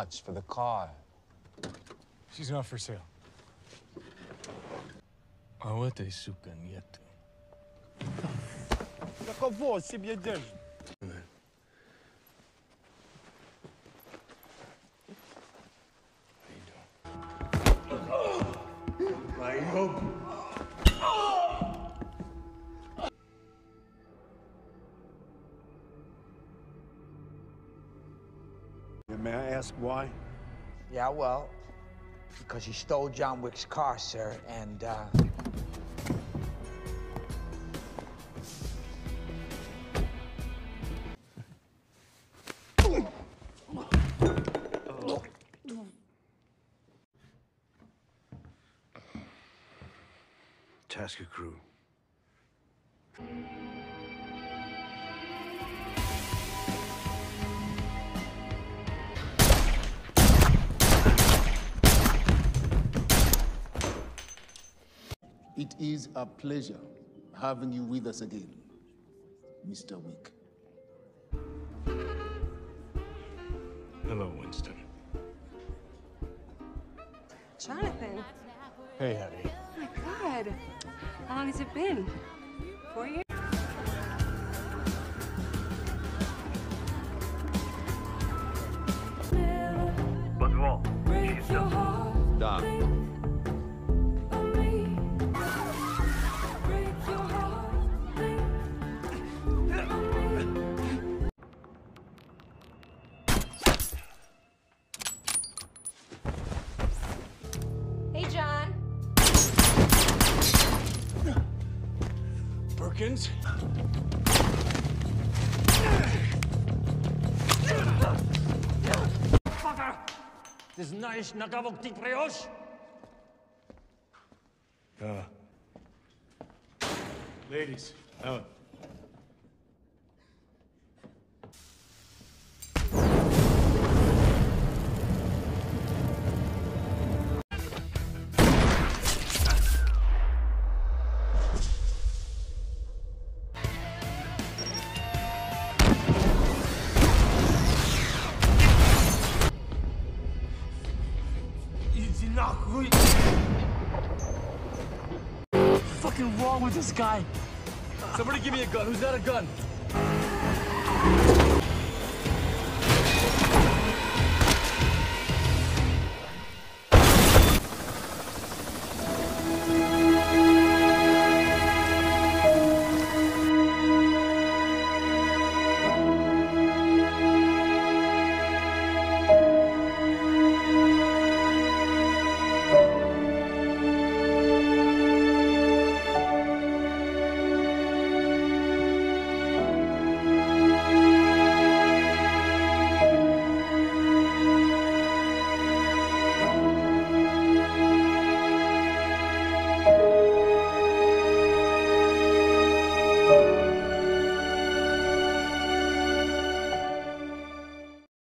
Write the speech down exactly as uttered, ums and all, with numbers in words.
much for the car. She's not for sale. А вот и сука нету. Да кого себе держит? My hope. May I ask why? Yeah, well, because he stole John Wick's car, sir, and, uh... Tasker crew. It is a pleasure having you with us again, Mister Wick. Hello, Winston. Jonathan. Hey, Hattie. Oh my God. How long has it been? Four years? Да. Hey, John. Perkins? Ty znajesz na kawałek tych brioche? Uh. Ladies, out. Иди нахуй! Fucking wrong with this guy? Somebody give me a gun. Who's got a gun?